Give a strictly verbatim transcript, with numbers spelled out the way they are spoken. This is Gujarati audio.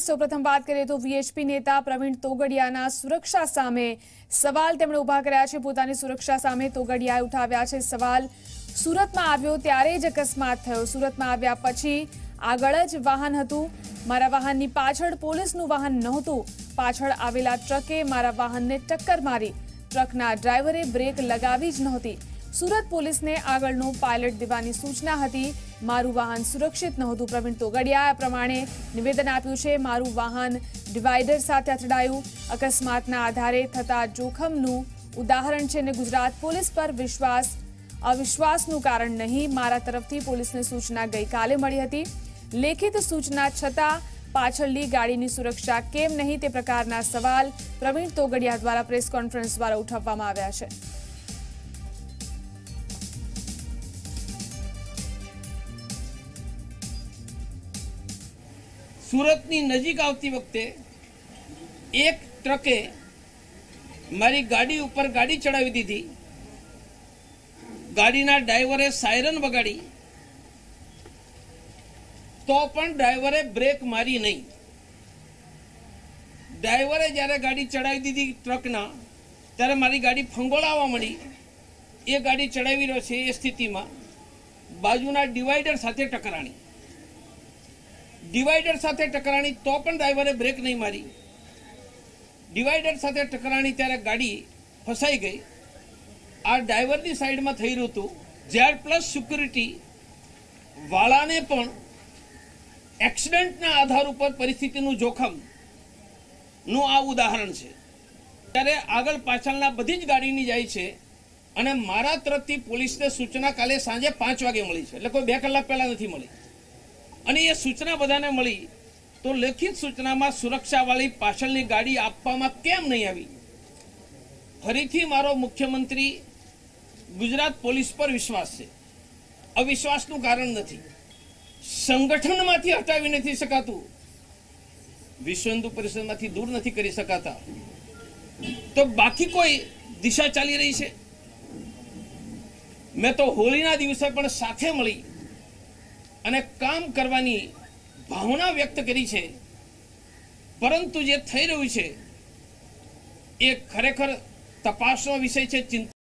સૌપ્રથમ વાત કરીએ તો વીએચપી નેતા પ્રવીણ તોગડિયાના સુરક્ષા સામે સવાલ તેમણે ઉભા કર્યા છે। પોતાની સુરક્ષા સામે તોગડિયાએ ઉઠાવ્યા છે સવાલ। સુરતમાં આવ્યો ત્યારે જ અકસ્માત થયો। સુરતમાં આવ્યા પછી આગળ જ વાહન હતું। મારા વાહનની પાછળ પોલીસનું વાહન નહોતું। પાછળ આવેલા ટ્રકે મારા વાહનને ટક્કર મારી। ટ્રકના ડ્રાઈવરે બ્રેક લગાવી જ નહોતી। સુરત પોલીસને આગળનો પાયલટ દેવાની સૂચના હતી। મારું વાહન સુરક્ષિત નહોતું। પ્રવીણ તોગડિયાએ પ્રમાણે નિવેદન આપ્યું છે। મારું વાહન ડિવાઈડર સાથે અથડાયું। અકસ્માતના આધારે થતા જોખમનું ઉદાહરણ છે અને ગુજરાત પોલીસ પર વિશ્વાસ અવિશ્વાસનું કારણ નહીં। મારા તરફથી પોલીસને સૂચના ગઈકાલે મળી હતી। લેખિત સૂચના છતાં પાછળની ગાડીની સુરક્ષા કેમ નહીં તે પ્રકારના સવાલ પ્રવીણ તોગડિયા દ્વારા પ્રેસ કોન્ફરન્સ દ્વારા ઉઠાવવામાં આવ્યા છે। સુરતની નજીક આવતી વખતે એક ટ્રકે મારી ગાડી ઉપર ગાડી ચડાવી દીધી। ગાડીના ડ્રાઈવરે સાયરન વગાડી તો પણ ડ્રાઈવરે બ્રેક મારી નહીં। ડ્રાઈવરે જ્યારે ગાડી ચડાવી દીધી ટ્રકના ત્યારે મારી ગાડી ફંગોળાવા મળી। એ ગાડી ચડાવી રહ્યો છે એ સ્થિતિમાં બાજુના ડિવાઈડર સાથે ટકરાણી। ડિવાઈડર સાથે ટકરાણી તો પણ ડ્રાઈવરે બ્રેક નહીં મારી। ડિવાઈડર સાથે ટકરાણી ત્યારે ગાડી ફસાઈ ગઈ। આ ડ્રાઈવરની સાઈડમાં થઈ રહ્યું હતું। ઝેડ પ્લસ સિક્યુરિટી વાળાને પણ એક્સિડન્ટના આધાર ઉપર પરિસ્થિતિનું જોખમનું આ ઉદાહરણ છે। ત્યારે આગળ પાછળના બધી જ ગાડીની જાય છે અને મારા તરફથી પોલીસને સૂચના કાલે સાંજે પાંચ વાગે મળી છે, એટલે કોઈ બે કલાક પહેલા નથી મળી। અને એ સૂચના બધાને મળી તો લેખિત સૂચનામાં સુરક્ષાવાળી પાછળની ગાડી આપવામાં કેમ નહીં આવી? ફરીથી મારો મુખ્યમંત્રી ગુજરાત પોલીસ પર વિશ્વાસ છે, અવિશ્વાસનું કારણ નથી। સંગઠનમાંથી હટાવી નથી શકાતું, વિશ્વ હિન્દુ પરિષદમાંથી દૂર નથી કરી શકાતા, તો બાકી કોઈ દિશા ચાલી રહી છે? મેં તો હોળીના દિવસે પણ સાથે મળી અને કામ કરવાની ભાવના વ્યક્ત કરી છે, પરંતુ જે થઈ રહ્યું છે એ ખરેખર તપાસનો વિષય છે। ચિંતા